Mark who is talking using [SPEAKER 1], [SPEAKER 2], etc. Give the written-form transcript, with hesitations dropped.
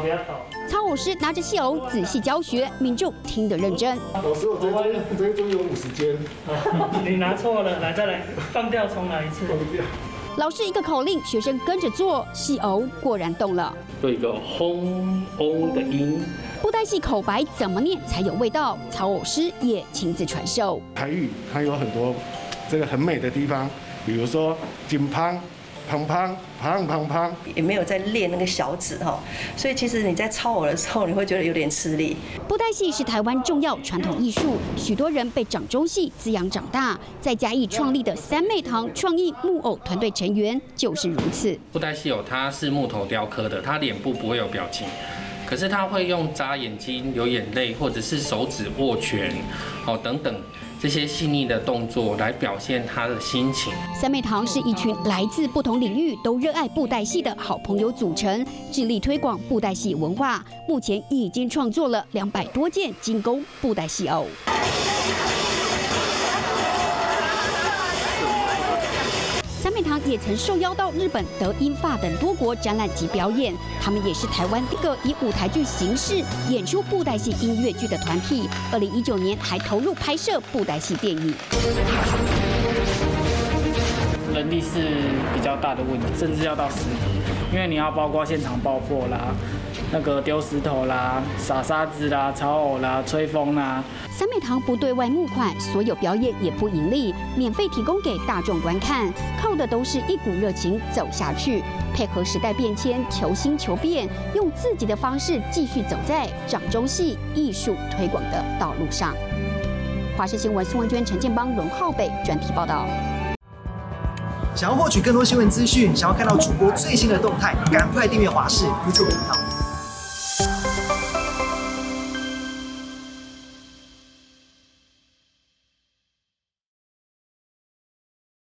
[SPEAKER 1] 操偶师拿着戏偶仔细教学，民众听得认真。
[SPEAKER 2] 老师，我这一桌有50间。
[SPEAKER 3] 你拿错了，来再来，放掉重来一次。
[SPEAKER 1] 老师一个口令，学生跟着做，戏偶果然动了。
[SPEAKER 4] 做一个轰嗡的音。
[SPEAKER 1] 布袋戏口白怎么念才有味道？操偶师也亲自传授。
[SPEAKER 2] 台语它有很多这个很美的地方，比如说金胖。胖胖胖胖胖，
[SPEAKER 5] 也没有在练那个小指哈，所以其实你在操偶的时候，你会觉得有点吃力。
[SPEAKER 1] 布袋戏是台湾重要传统艺术，许多人被掌中戏滋养长大。在嘉义创立的三妹堂创意木偶团队成员就是如此。
[SPEAKER 4] 布袋戏偶它是木头雕刻的，它脸部不会有表情。可是他会用眨眼睛、流眼泪，或者是手指握拳，等等这些细腻的动作来表现他的心情。
[SPEAKER 1] 三妹堂是一群来自不同领域都热爱布袋戏的好朋友组成，致力推广布袋戏文化。目前已经创作了200多件精工布袋戏偶。三妹堂也曾受邀到日本、德、英、法等多国展览及表演。他们也是台湾第一个以舞台剧形式演出布袋戏音乐剧的团体。2019年还投入拍摄布袋戏电影。
[SPEAKER 3] 人力是比较大的问题，甚至要到10体，因为你要包括现场爆破啦、那个丢石头啦、撒沙子啦、操偶啦、吹风啦。
[SPEAKER 1] 三妹堂不对外募款，所有表演也不盈利，免费提供给大众观看，靠的都是一股热情走下去，配合时代变迁，求新求变，用自己的方式继续走在掌中戏艺术推广的道路上。华视新闻宋文娟、陈建邦、荣浩北专题报道。
[SPEAKER 6] 想要获取更多新闻资讯，想要看到主播最新的动态，赶快订阅华视 YouTube 频道。